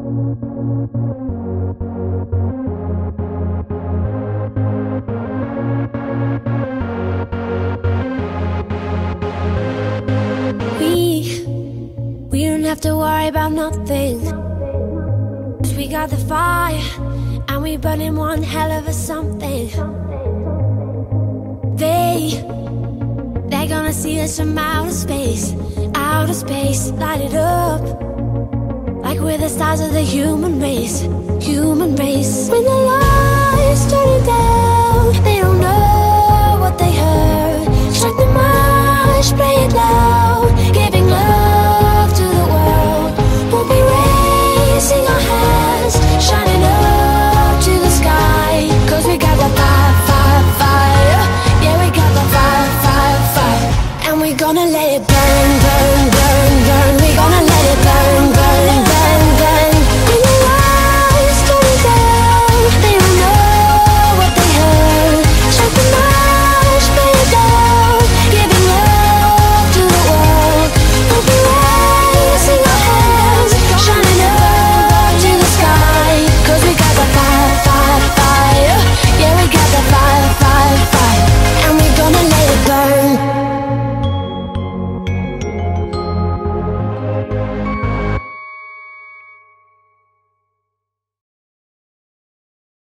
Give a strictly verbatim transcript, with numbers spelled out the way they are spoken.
We, we don't have to worry about nothing, 'cause we got the fire, and we burning one hell of a something. They, they're gonna see us from outer space, outer space, light it up, like we're the stars of the human race, human race. When the lights turn it down, they don't know what they heard. Strike the march, play it loud.